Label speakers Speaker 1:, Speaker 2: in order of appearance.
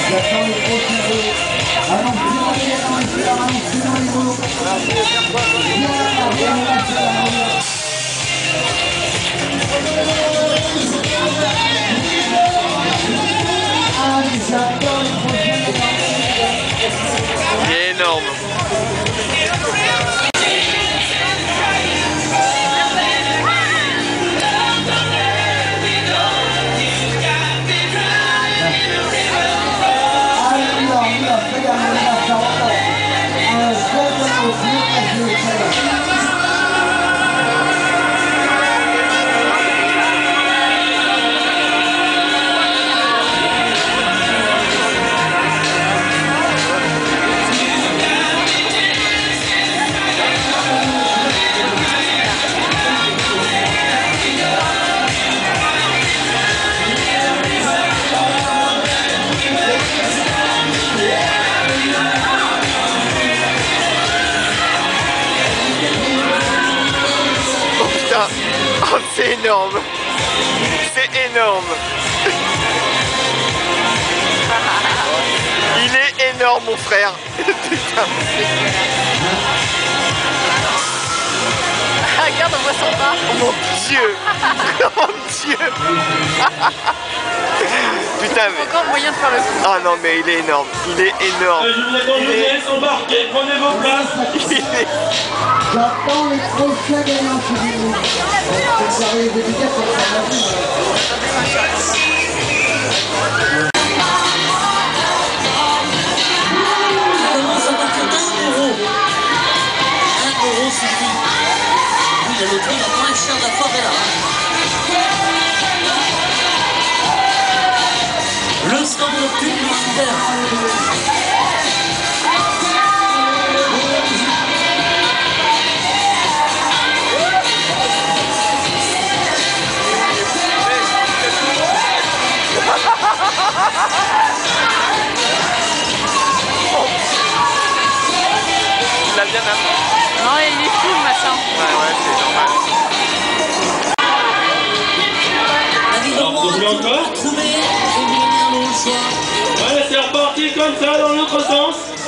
Speaker 1: J'attends les prochains jeux. Annoncez dans les mots. J'attends les prochains jeux.
Speaker 2: Énorme. Oh, c'est énorme. C'est énorme. Il est énorme, mon frère. Putain.
Speaker 3: Regarde, on voit son bas.
Speaker 2: Oh mon Dieu. Oh mon Dieu. Putain, mais...
Speaker 3: Encore moyen de faire le coup.
Speaker 2: Ah non, mais il est énorme. Il est énorme.
Speaker 4: Je vous attends, vous allez s'embarquer. Prenez vos places.
Speaker 1: J'attends les prochains gagnants, s'il vous plaît. Vous avez les dédicaces, ça va
Speaker 5: commence à partir d'1 euro. 1 euro suffit. Oui, la loterie va pas être chère d'affaires là. Le stand publicitaire.
Speaker 2: Il a bien appris.
Speaker 3: Non, il est fou le machin.
Speaker 2: Ouais, c'est normal.
Speaker 4: Alors, vous voulez encore?
Speaker 5: Trouver, je vous donne un autre choix.
Speaker 4: Allez, c'est reparti comme ça dans l'autre sens.